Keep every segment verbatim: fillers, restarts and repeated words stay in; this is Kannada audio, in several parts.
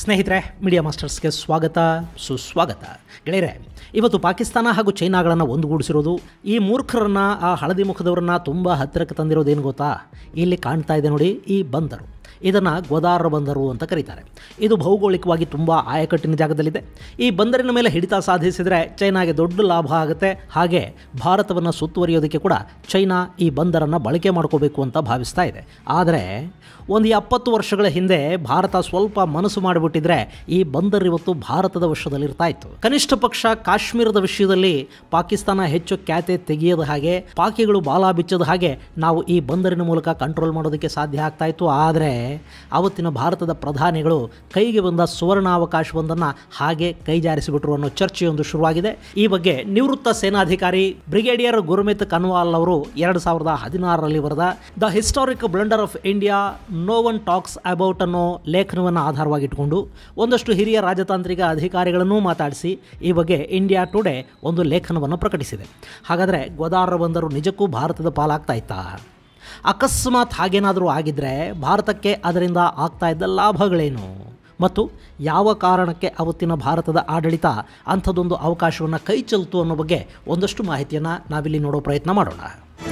ಸ್ನೇಹಿತರೆ, ಮೀಡಿಯಾ ಮಾಸ್ಟರ್ಸ್ಗೆ ಸ್ವಾಗತ ಸುಸ್ವಾಗತ. ಗೆಳೆಯರೆ, ಇವತ್ತು ಪಾಕಿಸ್ತಾನ ಹಾಗೂ ಚೈನಾಗಳನ್ನು ಒಂದುಗೂಡಿಸಿರೋದು, ಈ ಮೂರ್ಖರನ್ನು, ಆ ಹಳದಿ ಮುಖದವರನ್ನು ತುಂಬ ಹತ್ತಿರಕ್ಕೆ ತಂದಿರೋದೇನು ಗೊತ್ತಾ? ಇಲ್ಲಿ ಕಾಣ್ತಾ ಇದೆ ನೋಡಿ, ಈ ಬಂದರು. ಇದನ್ನು ಗ್ವಾದಾರ್ ಬಂದರು ಅಂತ ಕರೀತಾರೆ. ಇದು ಭೌಗೋಳಿಕವಾಗಿ ತುಂಬ ಆಯಕಟ್ಟಿನ ಜಾಗದಲ್ಲಿದೆ. ಈ ಬಂದರಿನ ಮೇಲೆ ಹಿಡಿತ ಸಾಧಿಸಿದರೆ ಚೈನಾಗೆ ದೊಡ್ಡ ಲಾಭ ಆಗುತ್ತೆ. ಹಾಗೆ ಭಾರತವನ್ನು ಸುತ್ತುವರಿಯೋದಕ್ಕೆ ಕೂಡ ಚೈನಾ ಈ ಬಂದರನ್ನು ಬಳಕೆ ಮಾಡ್ಕೋಬೇಕು ಅಂತ ಭಾವಿಸ್ತಾ ಇದೆ. ಆದರೆ ಒಂದು ಎಪ್ಪತ್ತು ವರ್ಷಗಳ ಹಿಂದೆ ಭಾರತ ಸ್ವಲ್ಪ ಮನಸ್ಸು ಮಾಡಿಬಿಟ್ಟಿದ್ರೆ ಈ ಬಂದರ್ ಇವತ್ತು ಭಾರತದ ವಶದಲ್ಲಿರ್ತಾ ಇತ್ತು. ಕನಿಷ್ಠ ಪಕ್ಷ ಕಾಶ್ಮೀರದ ವಿಷಯದಲ್ಲಿ ಪಾಕಿಸ್ತಾನ ಹೆಚ್ಚು ಖ್ಯಾತೆ ತೆಗೆಯದ ಹಾಗೆ, ಪಾಕಿಗಳು ಬಾಲ ಬಿಚ್ಚದ ಹಾಗೆ ನಾವು ಈ ಬಂದರಿನ ಮೂಲಕ ಕಂಟ್ರೋಲ್ ಮಾಡೋದಕ್ಕೆ ಸಾಧ್ಯ ಆಗ್ತಾ ಇತ್ತು. ಆದರೆ ಅವತ್ತಿನ ಭಾರತದ ಪ್ರಧಾನಿಗಳು ಕೈಗೆ ಬಂದ ಸುವರ್ಣಾವಕಾಶವೊಂದನ್ನು ಹಾಗೆ ಕೈಜಾರಿಸಿಬಿಟ್ರು ಅನ್ನೋ ಚರ್ಚೆಯೊಂದು ಶುರುವಾಗಿದೆ. ಈ ಬಗ್ಗೆ ನಿವೃತ್ತ ಸೇನಾಧಿಕಾರಿ ಬ್ರಿಗೇಡಿಯರ್ ಗುರ್ಮಿತ್ ಕನ್ವಾಲ್ ಅವರು ಎರಡು ಸಾವಿರದ ಹದಿನಾರರಲ್ಲಿ ಬರೆದ the historic blunder of India no one talks about ಅನ್ನೋ ಲೇಖನವನ್ನು ಆಧಾರವಾಗಿಟ್ಟುಕೊಂಡು ಒಂದಷ್ಟು ಹಿರಿಯ ರಾಜತಾಂತ್ರಿಕ ಅಧಿಕಾರಿಗಳನ್ನೂ ಮಾತಾಡಿಸಿ ಈ ಬಗ್ಗೆ ಇಂಡಿಯಾ ಟುಡೇ ಒಂದು ಲೇಖನವನ್ನು ಪ್ರಕಟಿಸಿದೆ. ಹಾಗಾದರೆ ಗ್ವಾದಾರ್ ಬಂದರು ನಿಜಕ್ಕೂ ಭಾರತದ ಪಾಲಾಗ್ತಾ ಇತ್ತಾ? ಅಕಸ್ಮಾತ್ ಹಾಗೇನಾದರೂ ಆಗಿದ್ದರೆ ಭಾರತಕ್ಕೆ ಅದರಿಂದ ಆಗ್ತಾ ಇದ್ದ ಲಾಭಗಳೇನು ಮತ್ತು ಯಾವ ಕಾರಣಕ್ಕೆ ಅವತ್ತಿನ ಭಾರತದ ಆಡಳಿತ ಅಂಥದ್ದೊಂದು ಅವಕಾಶವನ್ನು ಕೈ ಚೆಲ್ತು ಅನ್ನೋ ಬಗ್ಗೆ ಒಂದಷ್ಟು ಮಾಹಿತಿಯನ್ನು ನಾವಿಲ್ಲಿ ನೋಡೋ ಪ್ರಯತ್ನ ಮಾಡೋಣ.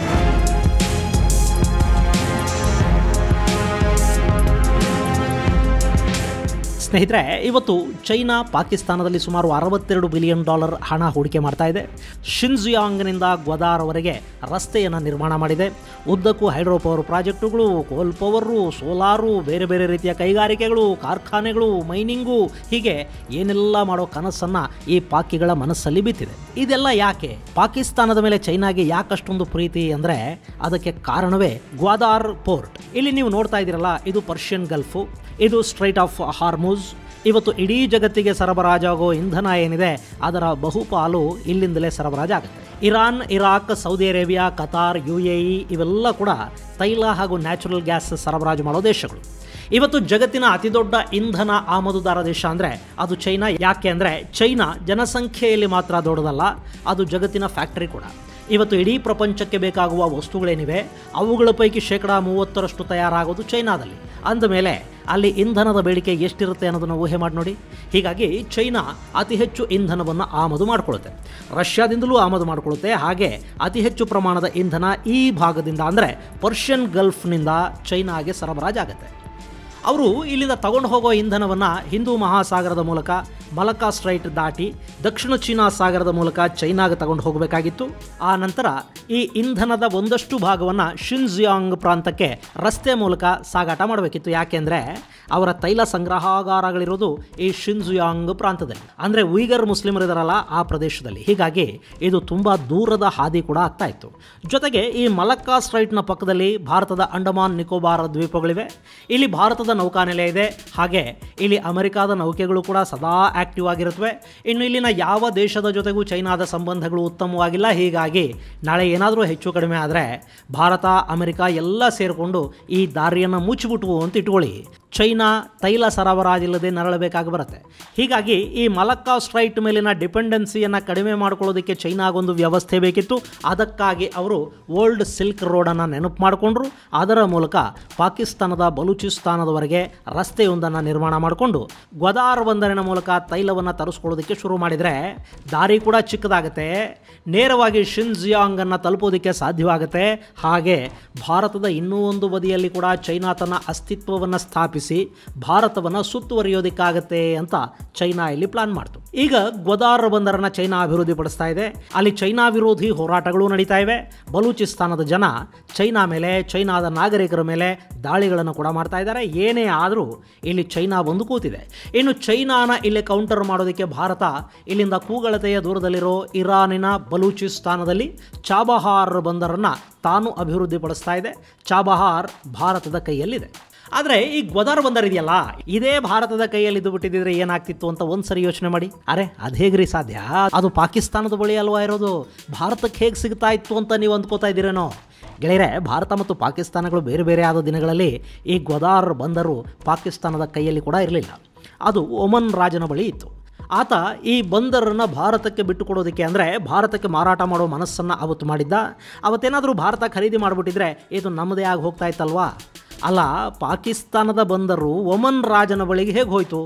ಸ್ನೇಹಿತರೆ, ಇವತ್ತು ಚೈನಾ ಪಾಕಿಸ್ತಾನದಲ್ಲಿ ಸುಮಾರು ಅರವತ್ತೆರಡು ಬಿಲಿಯನ್ ಡಾಲರ್ ಹಣ ಹೂಡಿಕೆ ಮಾಡ್ತಾ ಇದೆ. ಶಿನ್ಜಿಯಾಂಗ್ನಿಂದ ಗ್ವಾದಾರ್ವರೆಗೆ ರಸ್ತೆಯನ್ನು ನಿರ್ಮಾಣ ಮಾಡಿದೆ. ಉದ್ದಕ್ಕೂ ಹೈಡ್ರೋ ಪವರ್ ಪ್ರಾಜೆಕ್ಟುಗಳು, ಕೋಲ್ ಪವರು, ಸೋಲಾರು, ಬೇರೆ ಬೇರೆ ರೀತಿಯ ಕೈಗಾರಿಕೆಗಳು, ಕಾರ್ಖಾನೆಗಳು, ಮೈನಿಂಗು, ಹೀಗೆ ಏನೆಲ್ಲ ಮಾಡೋ ಕನಸನ್ನು ಈ ಪಾಕಿಗಳ ಮನಸ್ಸಲ್ಲಿ ಬಿತ್ತಿದೆ. ಇದೆಲ್ಲ ಯಾಕೆ? ಪಾಕಿಸ್ತಾನದ ಮೇಲೆ ಚೈನಾಗೆ ಯಾಕಷ್ಟೊಂದು ಪ್ರೀತಿ ಅಂದರೆ ಅದಕ್ಕೆ ಕಾರಣವೇ ಗ್ವಾದಾರ್ ಪೋರ್ಟ್. ಇಲ್ಲಿ ನೀವು ನೋಡ್ತಾ ಇದ್ದೀರಲ್ಲ, ಇದು ಪರ್ಷಿಯನ್ ಗಲ್ಫು, ಇದು ಸ್ಟ್ರೈಟ್ ಆಫ್ ಹಾರ್ಮುಜ್. ಇವತ್ತು ಇಡೀ ಜಗತ್ತಿಗೆ ಸರಬರಾಜಾಗೋ ಇಂಧನ ಏನಿದೆ ಅದರ ಬಹುಪಾಲು ಇಲ್ಲಿಂದಲೇ ಸರಬರಾಜಾಗುತ್ತೆ. Iran, Iraq, Saudi Arabia, Qatar, U A E ಇವೆಲ್ಲ ಕೂಡ ತೈಲ ಹಾಗೂ ನ್ಯಾಚುರಲ್ ಗ್ಯಾಸ್ ಸರಬರಾಜು ಮಾಡೋ ದೇಶಗಳು. ಇವತ್ತು ಜಗತ್ತಿನ ಅತಿದೊಡ್ಡ ಇಂಧನ ಆಮದುದಾರ ದೇಶ ಅಂದರೆ ಅದು ಚೈನಾ. ಯಾಕೆ ಅಂದರೆ ಚೈನಾ ಜನಸಂಖ್ಯೆಯಲ್ಲಿ ಮಾತ್ರ ದೊಡ್ಡದಲ್ಲ, ಅದು ಜಗತ್ತಿನ ಫ್ಯಾಕ್ಟರಿ ಕೂಡ. ಇವತ್ತು ಇಡೀ ಪ್ರಪಂಚಕ್ಕೆ ಬೇಕಾಗುವ ವಸ್ತುಗಳೇನಿವೆ ಅವುಗಳ ಪೈಕಿ ಶೇಕಡ ಮೂವತ್ತರಷ್ಟು ತಯಾರಾಗೋದು ಚೈನಾದಲ್ಲಿ. ಅಂದಮೇಲೆ ಅಲ್ಲಿ ಇಂಧನದ ಬೇಡಿಕೆ ಎಷ್ಟಿರುತ್ತೆ ಅನ್ನೋದನ್ನು ಊಹೆ ಮಾಡಿ ನೋಡಿ. ಹೀಗಾಗಿ ಚೈನಾ ಅತಿ ಹೆಚ್ಚು ಇಂಧನವನ್ನು ಆಮದು ಮಾಡಿಕೊಳ್ಳುತ್ತೆ, ರಷ್ಯಾದಿಂದಲೂ ಆಮದು ಮಾಡಿಕೊಳ್ಳುತ್ತೆ. ಹಾಗೆ ಅತಿ ಹೆಚ್ಚು ಪ್ರಮಾಣದ ಇಂಧನ ಈ ಭಾಗದಿಂದ ಅಂದರೆ ಪರ್ಷಿಯನ್ ಗಲ್ಫ್ನಿಂದ ಚೈನಾಗೆ ಸರಬರಾಜಾಗುತ್ತೆ. ಅವರು ಇಲ್ಲಿಂದ ತಗೊಂಡು ಹೋಗೋ ಇಂಧನವನ್ನು ಹಿಂದೂ ಮಹಾಸಾಗರದ ಮೂಲಕ ಮಲಕ್ಕಾ ಸ್ಟ್ರೈಟ್ ದಾಟಿ ದಕ್ಷಿಣ ಚೀನಾ ಸಾಗರದ ಮೂಲಕ ಚೈನಾಗೆ ತಗೊಂಡು ಹೋಗಬೇಕಾಗಿತ್ತು. ಆ ನಂತರ ಈ ಇಂಧನದ ಒಂದಷ್ಟು ಭಾಗವನ್ನು ಶಿನ್ಜಿಯಾಂಗ್ ಪ್ರಾಂತಕ್ಕೆ ರಸ್ತೆ ಮೂಲಕ ಸಾಗಾಟ ಮಾಡಬೇಕಿತ್ತು. ಯಾಕೆಂದರೆ ಅವರ ತೈಲ ಸಂಗ್ರಹಾಗಾರಗಳಿರೋದು ಈ ಶಿನ್ಜಿಯಾಂಗ್ ಪ್ರಾಂತದಲ್ಲಿ, ಅಂದರೆ ಉಯ್ಗರ್ ಮುಸ್ಲಿಮರಿದಾರಲ್ಲ ಆ ಪ್ರದೇಶದಲ್ಲಿ. ಹೀಗಾಗಿ ಇದು ತುಂಬ ದೂರದ ಹಾದಿ ಕೂಡ ಆಗ್ತಾ ಇತ್ತು. ಜೊತೆಗೆ ಈ ಮಲಕ್ಕಾ ಸ್ಟ್ರೈಟ್ನ ಪಕ್ಕದಲ್ಲಿ ಭಾರತದ ಅಂಡಮಾನ್ ನಿಕೋಬಾರ್ ದ್ವೀಪಗಳಿವೆ. ಇಲ್ಲಿ ಭಾರತದ ನೌಕಾನೆಲೆ ಇದೆ. ಹಾಗೆ ಇಲ್ಲಿ ಅಮೆರಿಕಾದ ನೌಕೆಗಳು ಕೂಡ ಸದಾ ಆಕ್ಟಿವ್ ಆಗಿರುತ್ತವೆ. ಇನ್ನು ಇಲ್ಲಿನ ಯಾವ ದೇಶದ ಜೊತೆಗೂ ಚೈನಾದ ಸಂಬಂಧಗಳು ಉತ್ತಮವಾಗಿಲ್ಲ. ಹೀಗಾಗಿ ನಾಳೆ ಏನಾದರೂ ಹೆಚ್ಚು ಕಡಿಮೆ ಆದರೆ ಭಾರತ, ಅಮೆರಿಕ ಎಲ್ಲ ಸೇರಿಕೊಂಡು ಈ ದಾರಿಯನ್ನು ಮುಚ್ಚಿಬಿಟ್ವು ಅಂತ ಇಟ್ಕೊಳ್ಳಿ, ಚೈನಾ ತೈಲ ಸರಬರಾಜಿಲ್ಲದೆ ನರಳಬೇಕಾಗಿ ಬರುತ್ತೆ. ಹೀಗಾಗಿ ಈ ಮಲಕ್ಕಾ ಸ್ಟ್ರೈಟ್ ಮೇಲಿನ ಡಿಪೆಂಡೆನ್ಸಿಯನ್ನು ಕಡಿಮೆ ಮಾಡ್ಕೊಳ್ಳೋದಕ್ಕೆ ಚೈನಾಗೊಂದು ವ್ಯವಸ್ಥೆ ಬೇಕಿತ್ತು. ಅದಕ್ಕಾಗಿ ಅವರು ಓಲ್ಡ್ ಸಿಲ್ಕ್ ರೋಡನ್ನು ನೆನಪು ಮಾಡಿಕೊಂಡ್ರು. ಅದರ ಮೂಲಕ ಪಾಕಿಸ್ತಾನದ ಬಲೂಚಿಸ್ತಾನದವರೆಗೆ ರಸ್ತೆಯೊಂದನ್ನು ನಿರ್ಮಾಣ ಮಾಡಿಕೊಂಡು ಗ್ವಾದಾರ್ ಬಂದರಿನ ಮೂಲಕ ತೈಲವನ್ನು ತರಿಸ್ಕೊಳ್ಳೋದಕ್ಕೆ ಶುರು ಮಾಡಿದರೆ ದಾರಿ ಕೂಡ ಚಿಕ್ಕದಾಗುತ್ತೆ, ನೇರವಾಗಿ ಶಿನ್ಜಿಯಾಂಗನ್ನು ತಲುಪೋದಕ್ಕೆ ಸಾಧ್ಯವಾಗುತ್ತೆ. ಹಾಗೆ ಭಾರತದ ಇನ್ನೂ ಒಂದು ಬದಿಯಲ್ಲಿ ಕೂಡ ಚೈನಾ ತನ್ನ ಅಸ್ತಿತ್ವವನ್ನು ಸ್ಥಾಪಿಸಿ ಭಾರತವನ್ನು ಸುತ್ತುವರಿಯೋದಕ್ಕಾಗತ್ತೆ ಅಂತ ಚೈನಾ ಇಲ್ಲಿ ಪ್ಲಾನ್ ಮಾಡ್ತು. ಈಗ ಗ್ವಾದಾರ್ ಬಂದರನ್ನು ಚೈನಾ ಅಭಿವೃದ್ಧಿಪಡಿಸ್ತಾ ಇದೆ. ಅಲ್ಲಿ ಚೈನಾ ವಿರೋಧಿ ಹೋರಾಟಗಳು ನಡೀತಾ ಇವೆ. ಬಲೂಚಿಸ್ತಾನದ ಜನ ಚೈನಾ ಮೇಲೆ, ಚೈನಾದ ನಾಗರಿಕರ ಮೇಲೆ ದಾಳಿಗಳನ್ನು ಕೂಡ ಮಾಡ್ತಾ ಇದ್ದಾರೆ. ಏನೇ ಆದರೂ ಇಲ್ಲಿ ಚೈನಾ ಬಂದು ಕೂತಿದೆ. ಇನ್ನು ಚೈನಾನ ಇಲ್ಲಿ ಕೌಂಟರ್ ಮಾಡೋದಕ್ಕೆ ಭಾರತ ಇಲ್ಲಿಂದ ಕೂಗಳತೆಯ ದೂರದಲ್ಲಿರೋ ಇರಾನಿನ ಬಲೂಚಿಸ್ತಾನದಲ್ಲಿ ಚಾಬಹಾರ್ ಬಂದರನ್ನು ತಾನು ಅಭಿವೃದ್ಧಿಪಡಿಸ್ತಾ ಇದೆ. ಚಾಬಹಾರ್ ಭಾರತದ ಕೈಯಲ್ಲಿದೆ. ಆದರೆ ಈ ಗ್ವಾದಾರ್ ಬಂದರ್ ಇದೆಯಲ್ಲ, ಇದೇ ಭಾರತದ ಕೈಯಲ್ಲಿ ಇದ್ದು ಬಿಟ್ಟಿದ್ರೆ ಏನಾಗ್ತಿತ್ತು ಅಂತ ಒಂದ್ಸರಿ ಯೋಚನೆ ಮಾಡಿ. ಅರೆ ಅದು ಹೇಗ್ರಿ ಸಾಧ್ಯ? ಅದು ಪಾಕಿಸ್ತಾನದ ಬಳಿ ಅಲ್ವಾ ಇರೋದು, ಭಾರತಕ್ಕೆ ಹೇಗೆ ಸಿಗ್ತಾ ಇತ್ತು ಅಂತ ನೀವು ಅಂದ್ಕೋತಾ ಇದ್ದೀರೇನೋ? ಗೆಳೆಯರೆ, ಭಾರತ ಮತ್ತು ಪಾಕಿಸ್ತಾನಗಳು ಬೇರೆ ಬೇರೆ ಆದ ದಿನಗಳಲ್ಲಿ ಈ ಗ್ವಾದಾರ್ ಬಂದರು ಪಾಕಿಸ್ತಾನದ ಕೈಯಲ್ಲಿ ಕೂಡ ಇರಲಿಲ್ಲ. ಅದು ಒಮನ್ ರಾಜನ ಬಳಿ ಇತ್ತು. ಆತ ಈ ಬಂದರನ್ನು ಭಾರತಕ್ಕೆ ಬಿಟ್ಟುಕೊಡೋದಕ್ಕೆ ಅಂದರೆ ಭಾರತಕ್ಕೆ ಮಾರಾಟ ಮಾಡೋ ಮನಸ್ಸನ್ನು ಅವತ್ತು ಮಾಡಿದ್ದ. ಅವತ್ತೇನಾದರೂ ಭಾರತ ಖರೀದಿ ಮಾಡಿಬಿಟ್ಟಿದ್ರೆ ಇದು ನಮ್ಮದೇ ಆಗಿ ಹೋಗ್ತಾ ಇತ್ತಲ್ವಾ? ಅಲ್ಲ, ಪಾಕಿಸ್ತಾನದ ಬಂದರು ಒಮನ್ ರಾಜನ ಬಳಿಗೆ ಹೇಗೆ ಹೋಯಿತು?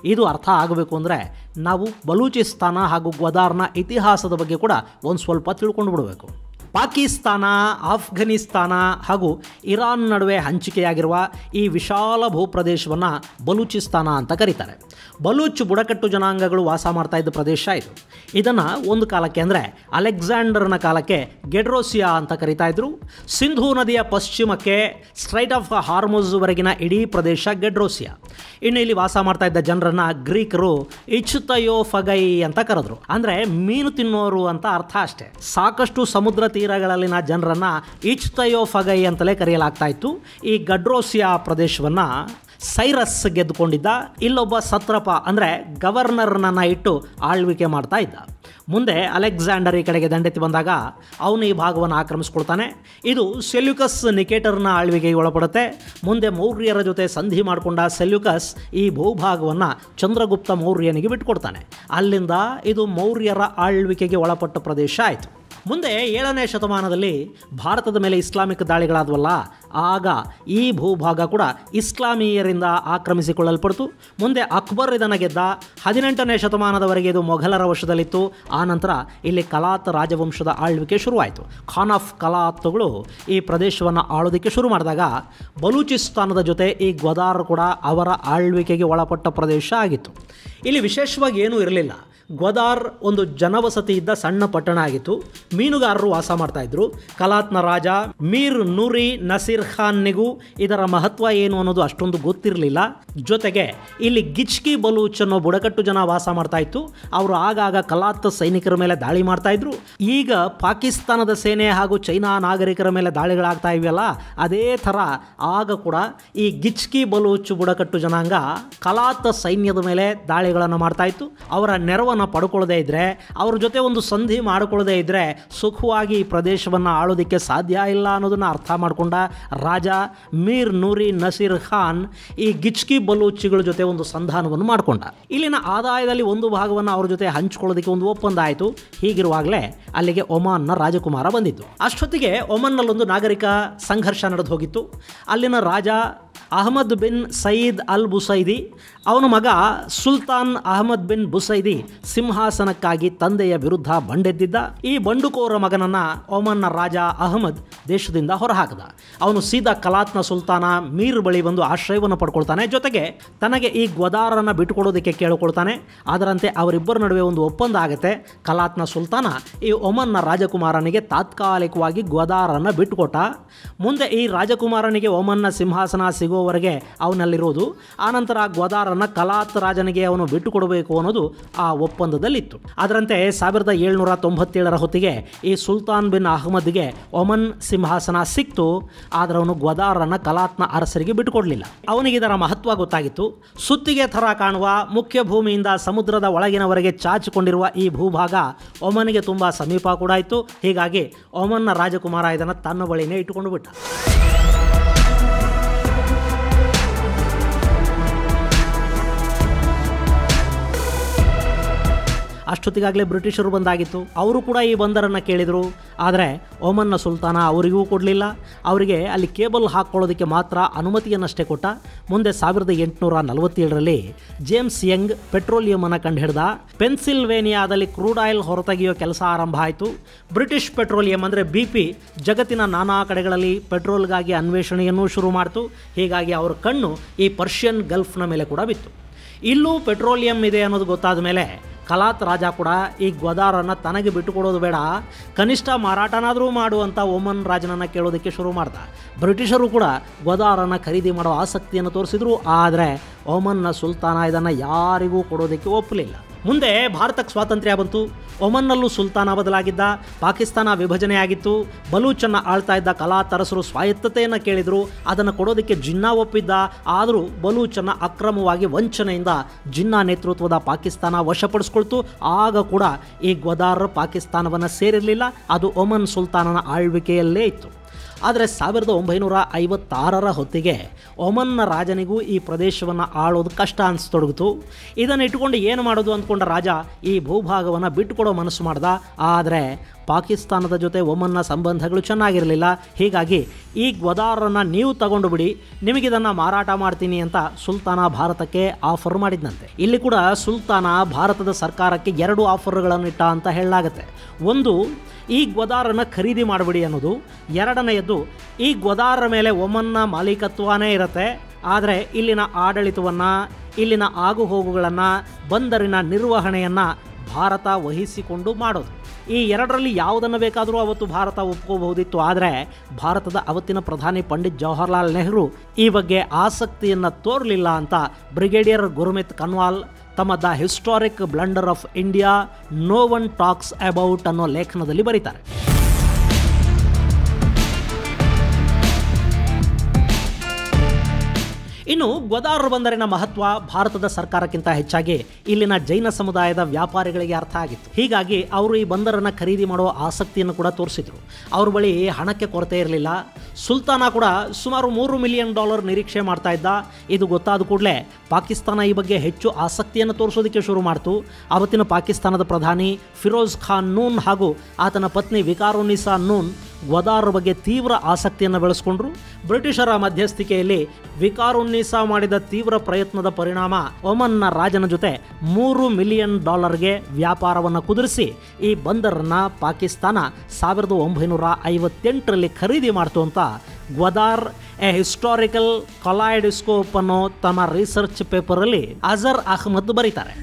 ಇದು ಅರ್ಥ ಆಗಬೇಕು ಅಂದರೆ ನಾವು ಬಲೂಚಿಸ್ತಾನ ಹಾಗೂ ಗ್ವದಾರ್ನ ಇತಿಹಾಸದ ಬಗ್ಗೆ ಕೂಡ ಒಂದು ಸ್ವಲ್ಪ ತಿಳ್ಕೊಂಡು ಬಿಡಬೇಕು. ಪಾಕಿಸ್ತಾನ, ಆಫ್ಘನಿಸ್ತಾನ ಹಾಗೂ ಇರಾನ್ ನಡುವೆ ಹಂಚಿಕೆಯಾಗಿರುವ ಈ ವಿಶಾಲ ಭೂಪ್ರದೇಶವನ್ನು ಬಲೂಚಿಸ್ತಾನ ಅಂತ ಕರೀತಾರೆ. ಬಲೂಚ್ ಬುಡಕಟ್ಟು ಜನಾಂಗಗಳು ವಾಸ ಮಾಡ್ತಾ ಇದ್ದ ಪ್ರದೇಶ ಇದು. ಇದನ್ನು ಒಂದು ಕಾಲಕ್ಕೆ ಅಂದರೆ ಅಲೆಕ್ಸಾಂಡರ್ನ ಕಾಲಕ್ಕೆ ಗೆಡ್ರೋಸಿಯಾ ಅಂತ ಕರೀತಾ ಇದ್ರು. ಸಿಂಧೂ ನದಿಯ ಪಶ್ಚಿಮಕ್ಕೆ ಸ್ಟ್ರೈಟ್ ಆಫ್ ಹಾರ್ಮುಜ್ವರೆಗಿನ ಇಡೀ ಪ್ರದೇಶ ಗೆಡ್ರೋಸಿಯಾ. ಇನ್ನು ಇಲ್ಲಿ ವಾಸ ಮಾಡ್ತಾ ಇದ್ದ ಜನರನ್ನು ಗ್ರೀಕರು ಇಚ್ತಯೋಫಗೈ ಅಂತ ಕರೆದ್ರು. ಅಂದರೆ ಮೀನು ತಿನ್ನೋರು ಅಂತ ಅರ್ಥ ಅಷ್ಟೇ. ಸಾಕಷ್ಟು ಸಮುದ್ರ ತೀರಗಳಲ್ಲಿನ ಜನರನ್ನು ಇಚ್ತಯೋಫಗೈ ಅಂತಲೇ ಕರೆಯಲಾಗ್ತಾ ಇತ್ತು. ಈ ಗಡ್ರೋಸಿಯಾ ಪ್ರದೇಶವನ್ನು ಸೈರಸ್ ಗೆದ್ದುಕೊಂಡಿದ್ದ. ಇಲ್ಲೊಬ್ಬ ಸತ್ರಪ ಅಂದರೆ ಗವರ್ನರ್ನನ್ನ ಇಟ್ಟು ಆಳ್ವಿಕೆ ಮಾಡ್ತಾ ಇದ್ದ. ಮುಂದೆ ಅಲೆಕ್ಸಾಂಡರ್ ಈ ಕಡೆಗೆ ದಂಡೆತ್ತಿ ಬಂದಾಗ ಅವನು ಈ ಭಾಗವನ್ನು ಆಕ್ರಮಿಸ್ಕೊಳ್ತಾನೆ. ಇದು ಸೆಲ್ಯೂಕಸ್ ನಿಕೇಟರ್ನ ಆಳ್ವಿಕೆಗೆ ಒಳಪಡುತ್ತೆ. ಮುಂದೆ ಮೌರ್ಯರ ಜೊತೆ ಸಂಧಿ ಮಾಡಿಕೊಂಡ ಸೆಲ್ಯೂಕಸ್ ಈ ಭೂಭಾಗವನ್ನು ಚಂದ್ರಗುಪ್ತ ಮೌರ್ಯನಿಗೆ ಬಿಟ್ಟುಕೊಡ್ತಾನೆ. ಅಲ್ಲಿಂದ ಇದು ಮೌರ್ಯರ ಆಳ್ವಿಕೆಗೆ ಒಳಪಟ್ಟ ಪ್ರದೇಶ ಆಯಿತು. ಮುಂದೆ ಏಳನೇ ಶತಮಾನದಲ್ಲಿ ಭಾರತದ ಮೇಲೆ ಇಸ್ಲಾಮಿಕ್ ದಾಳಿಗಳಾದವಲ್ಲ, ಆಗ ಈ ಭೂಭಾಗ ಕೂಡ ಇಸ್ಲಾಮೀಯರಿಂದ ಆಕ್ರಮಿಸಿಕೊಳ್ಳಲ್ಪಡ್ತು. ಮುಂದೆ ಅಕ್ಬರ್ ಇದನ್ನು ಗೆದ್ದ. ಹದಿನೆಂಟನೇ ಶತಮಾನದವರೆಗೆ ಇದು ಮೊಘಲರ ವಶದಲ್ಲಿತ್ತು. ಆನಂತರ ಇಲ್ಲಿ ಕಲಾತ್ ರಾಜವಂಶದ ಆಳ್ವಿಕೆ ಶುರುವಾಯಿತು. ಖಾನ್ ಆಫ್ ಕಲಾತ್ಗಳು ಈ ಪ್ರದೇಶವನ್ನು ಆಳೋದಕ್ಕೆ ಶುರು ಮಾಡಿದಾಗ ಬಲೂಚಿಸ್ತಾನದ ಜೊತೆ ಈ ಗ್ವದಾರ್ ಕೂಡ ಅವರ ಆಳ್ವಿಕೆಗೆ ಒಳಪಟ್ಟ ಪ್ರದೇಶ ಆಗಿತ್ತು. ಇಲ್ಲಿ ವಿಶೇಷವಾಗಿ ಏನೂ ಇರಲಿಲ್ಲ. ಗ್ವದಾರ್ ಒಂದು ಜನವಸತಿ ಇದ್ದ ಸಣ್ಣ ಪಟ್ಟಣ ಆಗಿತ್ತು. ಮೀನುಗಾರರು ವಾಸ ಮಾಡ್ತಾಯಿದ್ರು. ಕಲಾತ್ನ ರಾಜ ಮೀರ್ ನೂರಿ ನಸೀರ್ ಖಾನ್ನಿಗೂ ಇದರ ಮಹತ್ವ ಏನು ಅನ್ನೋದು ಅಷ್ಟೊಂದು ಗೊತ್ತಿರಲಿಲ್ಲ. ಜೊತೆಗೆ ಇಲ್ಲಿ ಗಿಚ್ಕಿ ಬಲೂಚ್ ಅನ್ನೋ ಬುಡಕಟ್ಟು ಜನ ವಾಸ ಮಾಡ್ತಾ ಇತ್ತು. ಅವರು ಆಗಾಗ ಕಲಾತ್ ಸೈನಿಕರ ಮೇಲೆ ದಾಳಿ ಮಾಡ್ತಾಯಿದ್ರು. ಈಗ ಪಾಕಿಸ್ತಾನದ ಸೇನೆ ಹಾಗೂ ಚೈನಾ ನಾಗರಿಕರ ಮೇಲೆ ದಾಳಿಗಳಾಗ್ತಾ ಇವೆಯಲ್ಲ, ಅದೇ ಥರ ಆಗ ಕೂಡ ಈ ಗಿಚ್ಕಿ ಬಲೂಚ್ ಬುಡಕಟ್ಟು ಜನಾಂಗ ಕಲಾತ್ ಸೈನ್ಯದ ಮೇಲೆ ದಾಳಿಗಳನ್ನು ಮಾಡ್ತಾ ಇತ್ತು. ಅವರ ನೆರವನ್ನು ಪಡ್ಕೊಳ್ಳದೇ ಇದ್ದರೆ, ಅವ್ರ ಜೊತೆ ಒಂದು ಸಂಧಿ ಮಾಡಿಕೊಳ್ಳದೇ ಇದ್ದರೆ ಸುಖವಾಗಿ ಈ ಪ್ರದೇಶವನ್ನು ಆಳೋದಕ್ಕೆ ಸಾಧ್ಯ ಇಲ್ಲ ಅನ್ನೋದನ್ನು ಅರ್ಥ ಮಾಡಿಕೊಂಡ ರಾಜ ಮೀರ್ ನೂರಿ ನಸೀರ್ ಖಾನ್ ಈ ಗಿಚ್ಕಿ ಬಲೂಚಿಗಳ ಜೊತೆ ಒಂದು ಸಂಧಾನವನ್ನು ಮಾಡಿಕೊಂಡ. ಇಲ್ಲಿನ ಆದಾಯದಲ್ಲಿ ಒಂದು ಭಾಗವನ್ನು ಅವ್ರ ಜೊತೆ ಹಂಚಿಕೊಳ್ಳೋದಕ್ಕೆ ಒಂದು ಒಪ್ಪಂದ ಆಯಿತು. ಹೀಗಿರುವಾಗಲೇ ಅಲ್ಲಿಗೆ ಒಮಾನ್ನ ರಾಜಕುಮಾರ ಬಂದಿದ್ದು. ಅಷ್ಟೊತ್ತಿಗೆ ಒಮನ್ನಲ್ಲೊಂದು ನಾಗರಿಕ ಸಂಘರ್ಷ ನಡೆದು ಹೋಗಿತ್ತು. ಅಲ್ಲಿನ ರಾಜ ಅಹಮದ್ ಬಿನ್ ಸಯೀದ್ ಅಲ್ ಬುಸೈದಿ, ಅವನ ಮಗ ಸುಲ್ತಾನ್ ಅಹಮದ್ ಬಿನ್ ಬುಸೈದಿ ಸಿಂಹಾಸನಕ್ಕಾಗಿ ತಂದೆಯ ವಿರುದ್ಧ ಬಂಡೆದ್ದಿದ್ದ. ಈ ಬಂಡುಕೋರ ಮಗನನ್ನ ಒಮನ್ನ ರಾಜ ಅಹಮದ್ ದೇಶದಿಂದ ಹೊರಹಾಕದ. ಅವನು ಸೀದಾ ಕಲಾತ್ನ ಸುಲ್ತಾನ ಮೀರ್ ಬಳಿ ಬಂದು ಆಶ್ರಯವನ್ನು ಪಡ್ಕೊಳ್ತಾನೆ. ಜೊತೆಗೆ ತನಗೆ ಈ ಗ್ವದಾರನ್ನು ಬಿಟ್ಟುಕೊಡೋದಕ್ಕೆ ಕೇಳಿಕೊಳ್ತಾನೆ. ಅದರಂತೆ ಅವರಿಬ್ಬರ ನಡುವೆ ಒಂದು ಒಪ್ಪಂದ ಆಗುತ್ತೆ. ಕಲಾತ್ನ ಸುಲ್ತಾನ ಈ ಒಮನ್ನ ರಾಜಕುಮಾರನಿಗೆ ತಾತ್ಕಾಲಿಕವಾಗಿ ಗ್ವದಾರನ್ನು ಬಿಟ್ಟುಕೊಟ್ಟ. ಮುಂದೆ ಈ ರಾಜಕುಮಾರನಿಗೆ ಒಮನ್ನ ಸಿಂಹಾಸನ ಸಿಗುವವರೆಗೆ ಅವನಲ್ಲಿರೋದು. ಆನಂತರ ಗ್ವದಾರನ್ನು ಕಲಾತ್ ರಾಜನಿಗೆ ಅವನು ಬಿಟ್ಟುಕೊಡಬೇಕು ಅನ್ನೋದು ಆ ಒಪ್ಪಂದದಲ್ಲಿತ್ತು. ಅದರಂತೆ ಸಾವಿರದ ಏಳ್ನೂರ ತೊಂಬತ್ತೇಳರ ಹೊತ್ತಿಗೆ ಈ ಸುಲ್ತಾನ್ ಬಿನ್ ಅಹಮದ್ಗೆ ಒಮನ್ ಸಿಂಹಾಸನ ಸಿಕ್ತು. ಆದರೆ ಅವನು ಗ್ವದಾರನ್ನು ಕಲಾತ್ನ ಅರಸರಿಗೆ ಬಿಟ್ಟುಕೊಡಲಿಲ್ಲ. ಅವನಿಗೆ ಇದರ ಮಹತ್ವ ಗೊತ್ತಾಗಿತ್ತು. ಸುತ್ತಿಗೆ ಥರ ಕಾಣುವ ಮುಖ್ಯ ಭೂಮಿಯಿಂದ ಸಮುದ್ರದ ಒಳಗಿನವರೆಗೆ ಚಾಚಿಕೊಂಡಿರುವ ಈ ಭೂಭಾಗ ಒಮನ್ಗೆ ತುಂಬ ಸಮೀಪ ಕೂಡ ಇತ್ತು. ಹೀಗಾಗಿ ಒಮನ್ನ ರಾಜಕುಮಾರ ಇದನ್ನು ತನ್ನ ಬಳಿನೇ ಇಟ್ಟುಕೊಂಡು ಬಿಟ್ಟ. ಅಷ್ಟೊತ್ತಿಗಾಗಲೇ ಬ್ರಿಟಿಷರು ಬಂದಾಗಿತ್ತು. ಅವರು ಕೂಡ ಈ ಬಂದರನ್ನು ಕೇಳಿದರು. ಆದರೆ ಒಮನ್ನ ಸುಲ್ತಾನ ಅವರಿಗೂ ಕೊಡಲಿಲ್ಲ. ಅವರಿಗೆ ಅಲ್ಲಿ ಕೇಬಲ್ ಹಾಕ್ಕೊಳ್ಳೋದಕ್ಕೆ ಮಾತ್ರ ಅನುಮತಿಯನ್ನಷ್ಟೇ ಕೊಟ್ಟ. ಮುಂದೆ ಸಾವಿರದ ಎಂಟುನೂರ ನಲವತ್ತೇಳರಲ್ಲಿ ಜೇಮ್ಸ್ ಯಂಗ್ ಪೆಟ್ರೋಲಿಯಮನ್ನು ಕಂಡುಹಿಡಿದ. ಪೆನ್ಸಿಲ್ವೇನಿಯಾದಲ್ಲಿ ಕ್ರೂಡ್ ಆಯಿಲ್ ಹೊರತೆಗೆಯೋ ಕೆಲಸ ಆರಂಭ ಆಯಿತು. ಬ್ರಿಟಿಷ್ ಪೆಟ್ರೋಲಿಯಂ ಅಂದರೆ ಬಿ ಪಿ ಜಗತ್ತಿನ ನಾನಾ ಕಡೆಗಳಲ್ಲಿ ಪೆಟ್ರೋಲ್ಗಾಗಿ ಅನ್ವೇಷಣೆಯನ್ನು ಶುರು ಮಾಡಿತು. ಹೀಗಾಗಿ ಅವರ ಕಣ್ಣು ಈ ಪರ್ಷಿಯನ್ ಗಲ್ಫ್ನ ಮೇಲೆ ಕೂಡ ಬಿತ್ತು. ಇಲ್ಲೂ ಪೆಟ್ರೋಲಿಯಂ ಇದೆ ಅನ್ನೋದು ಗೊತ್ತಾದ ಮೇಲೆ ಕಲಾತ್ ರಾಜ ಕೂಡ ಈ ಗ್ವದಾರನ್ನು ತನಗೆ ಬಿಟ್ಟುಕೊಡೋದು ಬೇಡ, ಕನಿಷ್ಠ ಮಾರಾಟನಾದರೂ ಮಾಡುವಂಥ ಒಮನ್ ರಾಜನನ್ನು ಕೇಳೋದಕ್ಕೆ ಶುರು ಮಾಡ್ದ. ಬ್ರಿಟಿಷರು ಕೂಡ ಗ್ವದಾರನ್ನು ಖರೀದಿ ಮಾಡೋ ಆಸಕ್ತಿಯನ್ನು ತೋರಿಸಿದ್ರು. ಆದರೆ ಒಮನ್ನ ಸುಲ್ತಾನ ಇದನ್ನು ಯಾರಿಗೂ ಕೊಡೋದಕ್ಕೆ ಒಪ್ಪಲಿಲ್ಲ. ಮುಂದೆ ಭಾರತಕ್ಕೆ ಸ್ವಾತಂತ್ರ್ಯ ಬಂತು. ಒಮನ್ನಲ್ಲೂ ಸುಲ್ತಾನ ಬದಲಾಗಿದ್ದ. ಪಾಕಿಸ್ತಾನ ವಿಭಜನೆಯಾಗಿತ್ತು. ಬಲೂಚನ್ನು ಆಳ್ತಾ ಇದ್ದ ಕಲಾತ್ ಅರಸರು ಸ್ವಾಯತ್ತತೆಯನ್ನು ಕೇಳಿದರು. ಅದನ್ನು ಕೊಡೋದಕ್ಕೆ ಜಿನ್ನಾ ಒಪ್ಪಿದ್ದ. ಆದರೂ ಬಲೂಚನ್ನು ಅಕ್ರಮವಾಗಿ ವಂಚನೆಯಿಂದ ಜಿನ್ನಾ ನೇತೃತ್ವದ ಪಾಕಿಸ್ತಾನ ವಶಪಡಿಸ್ಕೊಳ್ತು. ಆಗ ಕೂಡ ಈ ಗ್ವದಾರ್ ಪಾಕಿಸ್ತಾನವನ್ನು ಸೇರಿರಲಿಲ್ಲ. ಅದು ಒಮನ್ ಸುಲ್ತಾನನ ಆಳ್ವಿಕೆಯಲ್ಲೇ ಇತ್ತು. ಆದರೆ ಸಾವಿರದ ಒಂಬೈನೂರ ಐವತ್ತಾರರ ಹೊತ್ತಿಗೆ ಒಮನ್ನ ರಾಜನಿಗೂ ಈ ಪ್ರದೇಶವನ್ನು ಆಳೋದು ಕಷ್ಟ ಅನಿಸ್ತೊಡಗಿತು. ಇದನ್ನು ಇಟ್ಟುಕೊಂಡು ಏನು ಮಾಡೋದು ಅಂದ್ಕೊಂಡ ರಾಜ ಈ ಭೂಭಾಗವನ್ನು ಬಿಟ್ಟುಕೊಡೋ ಮನಸ್ಸು ಮಾಡ್ದ. ಆದರೆ ಪಾಕಿಸ್ತಾನದ ಜೊತೆ ಒಮನ್ನ ಸಂಬಂಧಗಳು ಚೆನ್ನಾಗಿರಲಿಲ್ಲ. ಹೀಗಾಗಿ ಈ ಗ್ವದಾರನ್ನು ನೀವು ತಗೊಂಡು ಬಿಡಿ, ನಿಮಗಿದನ್ನು ಮಾರಾಟ ಮಾಡ್ತೀನಿ ಅಂತ ಸುಲ್ತಾನ ಭಾರತಕ್ಕೆ ಆಫರ್ ಮಾಡಿದ್ನಂತೆ. ಇಲ್ಲಿ ಕೂಡ ಸುಲ್ತಾನ ಭಾರತದ ಸರ್ಕಾರಕ್ಕೆ ಎರಡು ಆಫರ್ಗಳನ್ನು ಇಟ್ಟ ಅಂತ ಹೇಳಲಾಗುತ್ತೆ. ಒಂದು, ಈ ಗ್ವದಾರನ್ನು ಖರೀದಿ ಮಾಡಿಬಿಡಿ ಅನ್ನೋದು. ಎರಡನೆಯದು, ಈ ಗ್ವದಾರ ಮೇಲೆ ಒಮನ್ನ ಮಾಲೀಕತ್ವನೇ ಇರುತ್ತೆ, ಆದರೆ ಇಲ್ಲಿನ ಆಡಳಿತವನ್ನು, ಇಲ್ಲಿನ ಆಗುಹೋಗುಗಳನ್ನು, ಬಂದರಿನ ನಿರ್ವಹಣೆಯನ್ನು ಭಾರತ ವಹಿಸಿಕೊಂಡು ಮಾಡೋದು. ಈ ಎರಡರಲ್ಲಿ ಯಾವುದನ್ನು ಬೇಕಾದರೂ ಅವತ್ತು ಭಾರತ ಒಪ್ಕೋಬಹುದಿತ್ತು. ಆದರೆ ಭಾರತದ ಅವತ್ತಿನ ಪ್ರಧಾನಿ ಪಂಡಿತ್ ಜವಾಹರ್ಲಾಲ್ ನೆಹರು ಈ ಬಗ್ಗೆ ಆಸಕ್ತಿಯನ್ನು ತೋರಲಿಲ್ಲ ಅಂತ ಬ್ರಿಗೇಡಿಯರ್ ಗುರ್ಮಿತ್ ಕನ್ವಾಲ್ ತಮ್ಮ the historic blunder of India no one talks about ಅನ್ನೋ ಲೇಖನದಲ್ಲಿ ಬರೀತಾರೆ. ಇನ್ನು ಗ್ವದಾರ್ ಬಂದರಿನ ಮಹತ್ವ ಭಾರತದ ಸರ್ಕಾರಕ್ಕಿಂತ ಹೆಚ್ಚಾಗಿ ಇಲ್ಲಿನ ಜೈನ ಸಮುದಾಯದ ವ್ಯಾಪಾರಿಗಳಿಗೆ ಅರ್ಥ ಆಗಿತ್ತು. ಹೀಗಾಗಿ ಅವರು ಈ ಬಂದರನ್ನು ಖರೀದಿ ಮಾಡುವ ಆಸಕ್ತಿಯನ್ನು ಕೂಡ ತೋರಿಸಿದರು. ಅವ್ರ ಬಳಿ ಹಣಕ್ಕೆ ಕೊರತೆ ಇರಲಿಲ್ಲ. ಸುಲ್ತಾನ ಕೂಡ ಸುಮಾರು ಮೂರು ಮಿಲಿಯನ್ ಡಾಲರ್ ನಿರೀಕ್ಷೆ ಮಾಡ್ತಾ ಇದ್ದ. ಇದು ಗೊತ್ತಾದ ಕೂಡಲೇ ಪಾಕಿಸ್ತಾನ ಈ ಬಗ್ಗೆ ಹೆಚ್ಚು ಆಸಕ್ತಿಯನ್ನು ತೋರಿಸೋದಕ್ಕೆ ಶುರು ಮಾಡಿತು. ಆವತ್ತಿನ ಪಾಕಿಸ್ತಾನದ ಪ್ರಧಾನಿ ಫಿರೋಜ್ ಖಾನ್ ನೂನ್ ಹಾಗೂ ಆತನ ಪತ್ನಿ ವಿಕಾರುನ್ನಿಸಾ ನೂನ್ ಗ್ವದಾರ್ ಬಗ್ಗೆ ತೀವ್ರ ಆಸಕ್ತಿಯನ್ನು ಬೆಳೆಸ್ಕೊಂಡ್ರು. ಬ್ರಿಟಿಷರ ಮಧ್ಯಸ್ಥಿಕೆಯಲ್ಲಿ ವಿಕಾರುನ್ನಿಸಾ ಮಾಡಿದ ತೀವ್ರ ಪ್ರಯತ್ನದ ಪರಿಣಾಮ ಒಮನ್ನ ರಾಜನ ಜೊತೆ ಮೂರು ಮಿಲಿಯನ್ ಡಾಲರ್ಗೆ ವ್ಯಾಪಾರವನ್ನು ಕುದುರಿಸಿ ಈ ಬಂದರನ್ನು ಪಾಕಿಸ್ತಾನ ಸಾವಿರದ ಒಂಬೈನೂರ ಐವತ್ತೆಂಟರಲ್ಲಿ ಖರೀದಿ ಮಾಡ್ತು ಅಂತ ಗ್ವದಾರ್ ಎ ಹಿಸ್ಟಾರಿಕಲ್ ಕೊಲಾಯ್ಡೋಸ್ಕೋಪ್ ಅನ್ನೋ ತಮ್ಮ ರಿಸರ್ಚ್ ಪೇಪರಲ್ಲಿ ಅಜರ್ ಅಹ್ಮದ್ ಬರೀತಾರೆ.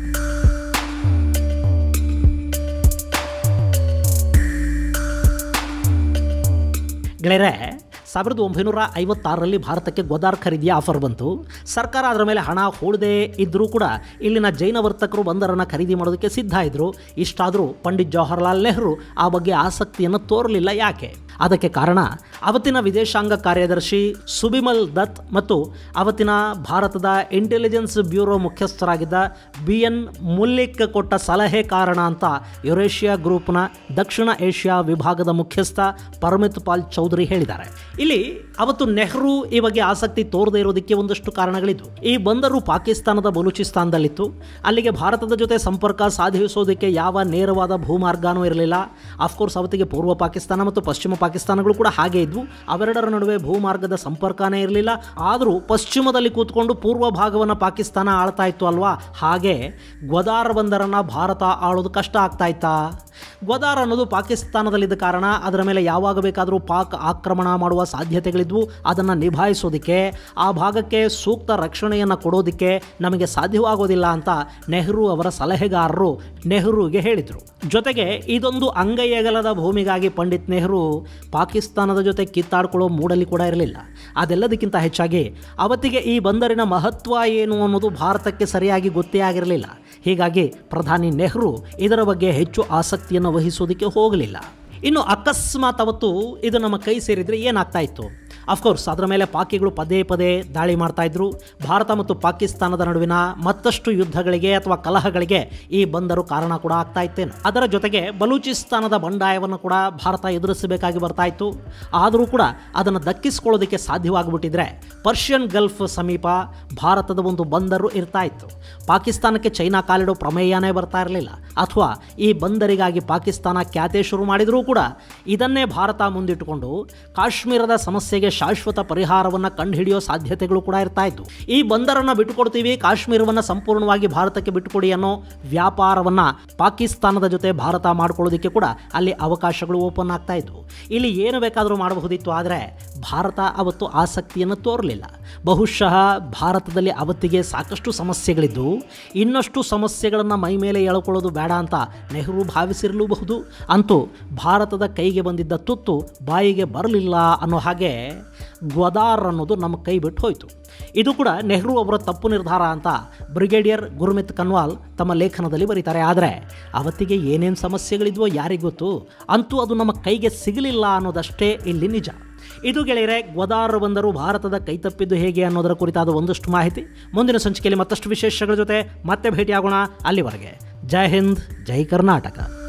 ಗೆಳೆಯರೆ, ಸಾವಿರದ ಒಂಬೈನೂರ ಐವತ್ತಾರರಲ್ಲಿ ಭಾರತಕ್ಕೆ ಗ್ವದಾರ್ ಖರೀದಿಯ ಆಫರ್ ಬಂತು. ಸರ್ಕಾರ ಅದರ ಮೇಲೆ ಹಣ ಹೂಡದೇ ಇದ್ದರೂ ಕೂಡ ಇಲ್ಲಿನ ಜೈನ ವರ್ತಕರು ಬಂದರನ್ನು ಖರೀದಿ ಮಾಡೋದಕ್ಕೆ ಸಿದ್ಧ ಇದ್ದರು. ಇಷ್ಟಾದರೂ ಪಂಡಿತ್ ಜವಾಹರ್ಲಾಲ್ ನೆಹರು ಆ ಬಗ್ಗೆ ಆಸಕ್ತಿಯನ್ನು ತೋರಲಿಲ್ಲ. ಯಾಕೆ? ಅದಕ್ಕೆ ಕಾರಣ ಅವತ್ತಿನ ವಿದೇಶಾಂಗ ಕಾರ್ಯದರ್ಶಿ ಸುಬಿಮಲ್ ದತ್ ಮತ್ತು ಅವತ್ತಿನ ಭಾರತದ ಇಂಟೆಲಿಜೆನ್ಸ್ ಬ್ಯೂರೋ ಮುಖ್ಯಸ್ಥರಾಗಿದ್ದ ಬಿ ಎನ್ ಮುಲ್ಲಿಕ್ ಕೊಟ್ಟ ಸಲಹೆ ಕಾರಣ ಅಂತ ಯುರೇಷಿಯಾ ಗ್ರೂಪ್ನ ದಕ್ಷಿಣ ಏಷ್ಯಾ ವಿಭಾಗದ ಮುಖ್ಯಸ್ಥ ಪರಮಿತ್ ಪಾಲ್ ಚೌಧರಿ ಹೇಳಿದ್ದಾರೆ. ಇಲ್ಲಿ ಅವತ್ತು ನೆಹರು ಈ ಬಗ್ಗೆ ಆಸಕ್ತಿ ತೋರದೇ ಇರೋದಕ್ಕೆ ಒಂದಷ್ಟು ಕಾರಣಗಳಿದ್ವು. ಈ ಬಂದರು ಪಾಕಿಸ್ತಾನದ ಬಲೂಚಿಸ್ತಾನದಲ್ಲಿತ್ತು. ಅಲ್ಲಿಗೆ ಭಾರತದ ಜೊತೆ ಸಂಪರ್ಕ ಸಾಧಿಸೋದಕ್ಕೆ ಯಾವ ನೇರವಾದ ಭೂಮಾರ್ಗನೂ ಇರಲಿಲ್ಲ. ಅಫ್ಕೋರ್ಸ್ ಅವತ್ತಿಗೆ ಪೂರ್ವ ಪಾಕಿಸ್ತಾನ ಮತ್ತು ಪಶ್ಚಿಮ ಪಾಕಿಸ್ತಾನಗಳು ಕೂಡ ಹಾಗೆ ಇದ್ವು. ಅವೆರಡರ ನಡುವೆ ಭೂಮಾರ್ಗದ ಸಂಪರ್ಕನೇ ಇರಲಿಲ್ಲ. ಆದರೂ ಪಶ್ಚಿಮದಲ್ಲಿ ಕೂತ್ಕೊಂಡು ಪೂರ್ವ ಭಾಗವನ್ನು ಪಾಕಿಸ್ತಾನ ಆಳ್ತಾ ಇತ್ತು ಅಲ್ವಾ. ಹಾಗೆ ಗ್ವದಾರ್ ಬಂದರನ್ನು ಭಾರತ ಆಳೋದು ಕಷ್ಟ ಆಗ್ತಾ ಇತ್ತಾ? ಗ್ವದಾರ್ ಅನ್ನೋದು ಪಾಕಿಸ್ತಾನದಲ್ಲಿದ್ದ ಕಾರಣ ಅದರ ಮೇಲೆ ಯಾವಾಗ ಬೇಕಾದರೂ ಪಾಕ್ ಆಕ್ರಮಣ ಮಾಡುವ ಸಾಧ್ಯತೆಗಳಿದ್ವು. ಅದನ್ನು ನಿಭಾಯಿಸೋದಕ್ಕೆ, ಆ ಭಾಗಕ್ಕೆ ಸೂಕ್ತ ರಕ್ಷಣೆಯನ್ನು ಕೊಡೋದಕ್ಕೆ ನಮಗೆ ಸಾಧ್ಯವಾಗೋದಿಲ್ಲ ಅಂತ ನೆಹರು ಅವರ ಸಲಹೆಗಾರರು ನೆಹರುಗೆ ಹೇಳಿದರು. ಜೊತೆಗೆ ಇದೊಂದು ಅಂಗೈಯಗಲದ ಭೂಮಿಗಾಗಿ ಪಂಡಿತ್ ನೆಹರು ಪಾಕಿಸ್ತಾನದ ಜೊತೆ ಕಿತ್ತಾಡ್ಕೊಳ್ಳೋ ಮೂಡಲ್ಲಿ ಕೂಡ ಇರಲಿಲ್ಲ. ಅದೆಲ್ಲದಕ್ಕಿಂತ ಹೆಚ್ಚಾಗಿ ಅವತ್ತಿಗೆ ಈ ಬಂದರಿನ ಮಹತ್ವ ಏನು ಅನ್ನೋದು ಭಾರತಕ್ಕೆ ಸರಿಯಾಗಿ ಗೊತ್ತೇ ಆಗಿರಲಿಲ್ಲ. ಹೀಗಾಗಿ ಪ್ರಧಾನಿ ನೆಹರು ಇದರ ಬಗ್ಗೆ ಹೆಚ್ಚು ಆಸಕ್ತಿಯನ್ನು ವಹಿಸೋದಕ್ಕೆ ಹೋಗಲಿಲ್ಲ. ಇನ್ನು ಅಕಸ್ಮಾತ್ ಅವತ್ತು ಇದು ನಮ್ಮ ಕೈ ಸೇರಿದರೆ ಏನಾಗ್ತಾ ಇತ್ತು? ಅಫ್ಕೋರ್ಸ್ ಅದರ ಮೇಲೆ ಪಾಕಿಗಳು ಪದೇ ಪದೇ ದಾಳಿ ಮಾಡ್ತಾ ಇದ್ರು. ಭಾರತ ಮತ್ತು ಪಾಕಿಸ್ತಾನದ ನಡುವಿನ ಮತ್ತಷ್ಟು ಯುದ್ಧಗಳಿಗೆ ಅಥವಾ ಕಲಹಗಳಿಗೆ ಈ ಬಂದರು ಕಾರಣ ಕೂಡ ಆಗ್ತಾ ಇತ್ತೇನು. ಅದರ ಜೊತೆಗೆ ಬಲೂಚಿಸ್ತಾನದ ಬಂಡಾಯವನ್ನು ಕೂಡ ಭಾರತ ಎದುರಿಸಬೇಕಾಗಿ ಬರ್ತಾ ಇತ್ತು. ಆದರೂ ಕೂಡ ಅದನ್ನು ದಕ್ಕಿಸ್ಕೊಳ್ಳೋದಕ್ಕೆ ಸಾಧ್ಯವಾಗಿಬಿಟ್ಟಿದ್ರೆ ಪರ್ಷಿಯನ್ ಗಲ್ಫ್ ಸಮೀಪ ಭಾರತದ ಒಂದು ಬಂದರು ಇರ್ತಾ ಇತ್ತು. ಪಾಕಿಸ್ತಾನಕ್ಕೆ ಚೈನಾ ಕಾಲಿಡೋ ಪ್ರಮೇಯನೇ ಬರ್ತಾ ಇರಲಿಲ್ಲ. ಅಥವಾ ಈ ಬಂದರಿಗಾಗಿ ಪಾಕಿಸ್ತಾನ ಖ್ಯಾತೆ ಶುರು ಮಾಡಿದರೂ ಕೂಡ ಇದನ್ನೇ ಭಾರತ ಮುಂದಿಟ್ಟುಕೊಂಡು ಕಾಶ್ಮೀರದ ಸಮಸ್ಯೆಗೆ ಶಾಶ್ವತ ಪರಿಹಾರವನ್ನು ಕಂಡುಹಿಡಿಯೋ ಸಾಧ್ಯತೆಗಳು ಕೂಡ ಇರ್ತಾ ಇತ್ತು. ಈ ಬಂದರನ್ನು ಬಿಟ್ಟುಕೊಡ್ತೀವಿ, ಕಾಶ್ಮೀರವನ್ನು ಸಂಪೂರ್ಣವಾಗಿ ಭಾರತಕ್ಕೆ ಬಿಟ್ಟುಕೊಡಿ ಅನ್ನೋ ವ್ಯಾಪಾರವನ್ನು ಪಾಕಿಸ್ತಾನದ ಜೊತೆ ಭಾರತ ಮಾಡ್ಕೊಳ್ಳೋದಕ್ಕೆ ಕೂಡ ಅಲ್ಲಿ ಅವಕಾಶಗಳು ಓಪನ್ ಆಗ್ತಾ ಇದ್ವು. ಇಲ್ಲಿ ಏನು ಬೇಕಾದರೂ ಮಾಡಬಹುದಿತ್ತು. ಆದರೆ ಭಾರತ ಅವತ್ತು ಆಸಕ್ತಿಯನ್ನು ತೋರಲಿಲ್ಲ. ಬಹುಶಃ ಭಾರತದಲ್ಲಿ ಅವತ್ತಿಗೆ ಸಾಕಷ್ಟು ಸಮಸ್ಯೆಗಳಿದ್ದು ಇನ್ನಷ್ಟು ಸಮಸ್ಯೆಗಳನ್ನು ಮೈ ಮೇಲೆ ಎಳ್ಕೊಳ್ಳೋದು ಬೇಡ ಅಂತ ನೆಹರು ಭಾವಿಸಿರಲೂಬಹುದು. ಅಂತೂ ಭಾರತದ ಕೈಗೆ ಬಂದಿದ್ದ ತುತ್ತು ಬಾಯಿಗೆ ಬರಲಿಲ್ಲ ಅನ್ನೋ ಹಾಗೆ ಗ್ವದಾರ್ ಅನ್ನೋದು ನಮ್ಮ ಕೈ ಬಿಟ್ಟು ಹೋಯಿತು. ಇದು ಕೂಡ ನೆಹರು ಅವರ ತಪ್ಪು ನಿರ್ಧಾರ ಅಂತ ಬ್ರಿಗೇಡಿಯರ್ ಗುರ್ಮಿತ್ ಕನ್ವಾಲ್ ತಮ್ಮ ಲೇಖನದಲ್ಲಿ ಬರೀತಾರೆ. ಆದರೆ ಅವತ್ತಿಗೆ ಏನೇನು ಸಮಸ್ಯೆಗಳಿದ್ವೋ ಯಾರಿಗೊತ್ತು, ಅಂತೂ ಅದು ನಮ್ಮ ಕೈಗೆ ಸಿಗಲಿಲ್ಲ ಅನ್ನೋದಷ್ಟೇ ಇಲ್ಲಿ ನಿಜ. ಇದು ಗೆಳೆಯರೆ ಗ್ವದಾರ್ ಬಂದರು ಭಾರತದ ಕೈತಪ್ಪಿದ್ದು ಹೇಗೆ ಅನ್ನೋದರ ಕುರಿತಾದ ಒಂದಷ್ಟು ಮಾಹಿತಿ. ಮುಂದಿನ ಸಂಚಿಕೆಯಲ್ಲಿ ಮತ್ತಷ್ಟು ವಿಶೇಷಗಳ ಜೊತೆ ಮತ್ತೆ ಭೇಟಿಯಾಗೋಣ. ಅಲ್ಲಿವರೆಗೆ ಜೈ ಹಿಂದ್, ಜೈ ಕರ್ನಾಟಕ.